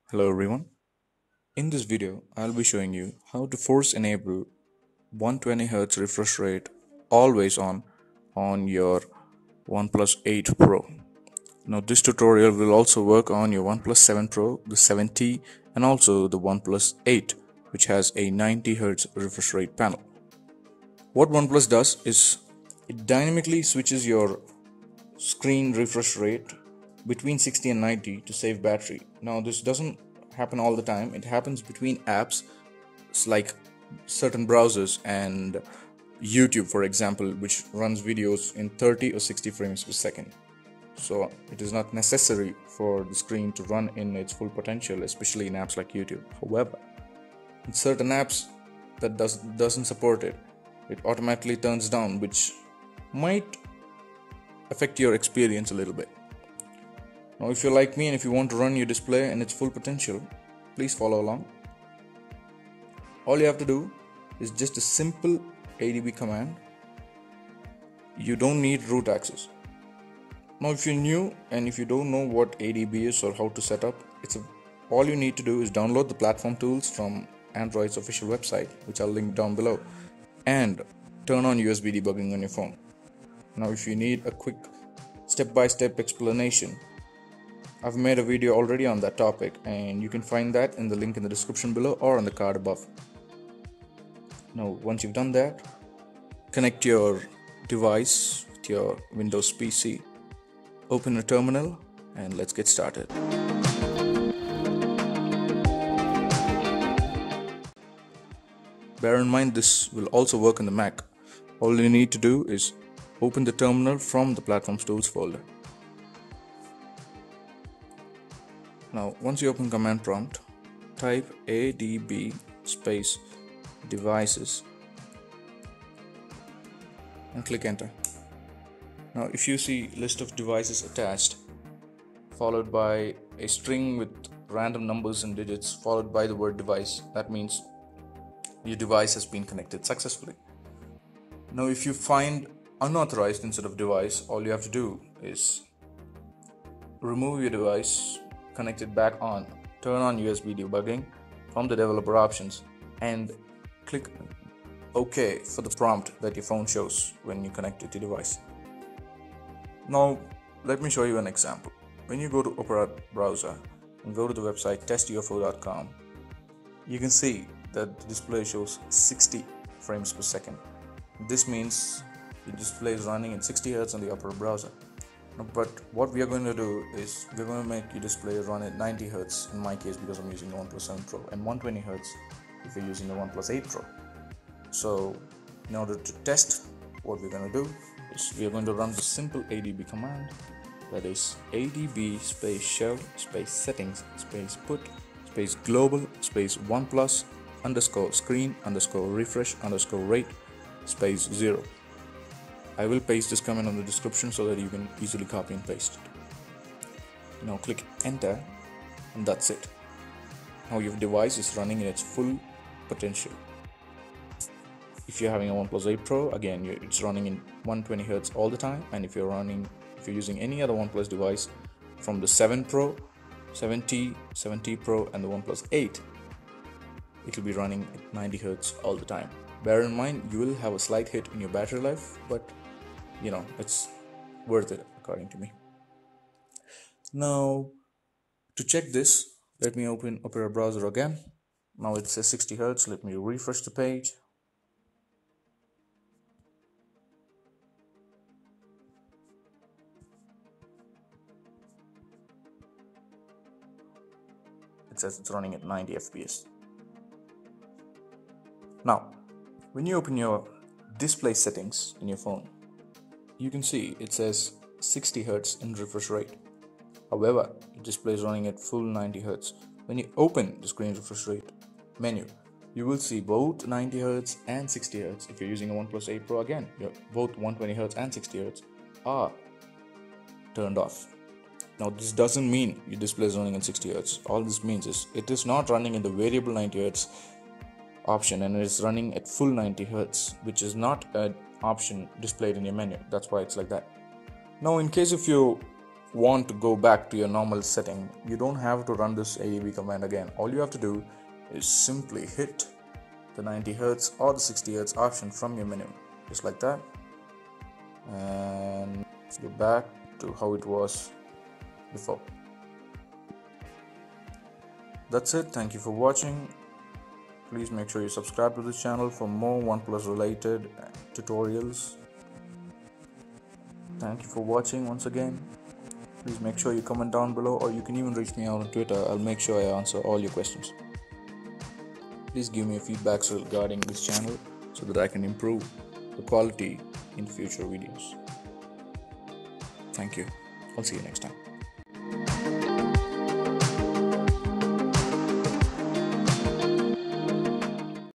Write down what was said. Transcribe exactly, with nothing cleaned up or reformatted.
Hello everyone. In this video, I'll be showing you how to force enable one hundred twenty hertz refresh rate always on on your OnePlus eight Pro. Now this tutorial will also work on your OnePlus seven Pro, the seven T and also the OnePlus eight, which has a ninety hertz refresh rate panel. What OnePlus does is it dynamically switches your screen refresh rate between sixty and ninety to save battery. Now this doesn't happen all the time. It happens between apps like certain browsers and YouTube, for example, which runs videos in thirty or sixty frames per second. So it is not necessary for the screen to run in its full potential, especially in apps like YouTube. However, in certain apps that does, doesn't support it, it automatically turns down, which might affect your experience a little bit. Now if you're like me and if you want to run your display in its full potential, please follow along. All you have to do is just a simple A D B command. You don't need root access. Now if you're new and if you don't know what A D B is or how to set up, it's a, all you need to do is download the platform tools from Android's official website, which I'll link down below, and turn on U S B debugging on your phone. Now if you need a quick step-by-step explanation, I've made a video already on that topic and you can find that in the link in the description below or on the card above. Now once you've done that, connect your device with your Windows P C, open a terminal and let's get started. Bear in mind this will also work on the Mac. All you need to do is open the terminal from the Platforms Tools folder. Now once you open command prompt, type A D B space devices and click enter. Now if you see list of devices attached followed by a string with random numbers and digits followed by the word device, that means your device has been connected successfully. Now if you find unauthorized instead of device, all you have to do is remove your device, connect it back on, turn on U S B debugging from the developer options and click OK for the prompt that your phone shows when you connect it to your device. Now let me show you an example. When you go to Opera browser and go to the website test U F O dot com, you can see that the display shows sixty frames per second. This means the display is running in sixty hertz on the Opera browser. But what we are going to do is we're going to make your display run at ninety hertz in my case because I'm using the OnePlus seven Pro, and one hundred twenty hertz if you're using the OnePlus eight Pro. So in order to test, what we're going to do is we are going to run the simple A D B command, that is A D B space shell space settings space put space global space OnePlus underscore screen underscore refresh underscore rate space zero. I will paste this command on the description so that you can easily copy and paste it. Now click enter and that's it. Now your device is running in its full potential. If you're having a OnePlus eight Pro, again it's running in one hundred twenty hertz all the time, and if you're running if you're using any other OnePlus device from the seven Pro, seven T, seven T Pro and the OnePlus eight, it will be running at ninety hertz all the time. Bear in mind you will have a slight hit in your battery life, but you know it's worth it according to me. Now to check this, let me open Opera browser again. Now it says sixty hertz. Let me refresh the page. It says it's running at ninety F P S. Now when you open your display settings in your phone, you can see it says sixty hertz in refresh rate. However, the display is running at full ninety hertz. When you open the screen refresh rate menu, you will see both ninety hertz and sixty hertz. If you're using a OnePlus eight Pro, again, both one hundred twenty hertz and sixty hertz are turned off. Now this doesn't mean your display is running in sixty hertz. All this means is it is not running in the variable ninety hertz option and it is running at full ninety hertz, which is not an option displayed in your menu. That's why it's like that. Now in case if you want to go back to your normal setting, you don't have to run this A D B command again. All you have to do is simply hit the ninety hertz or the sixty hertz option from your menu, just like that, and go back to how it was before. That's it. Thank you for watching. Please make sure you subscribe to this channel for more OnePlus related tutorials. Thank you for watching once again. Please make sure you comment down below, or you can even reach me out on Twitter. I'll make sure I answer all your questions. Please give me a feedback regarding this channel so that I can improve the quality in future videos. Thank you. I'll see you next time.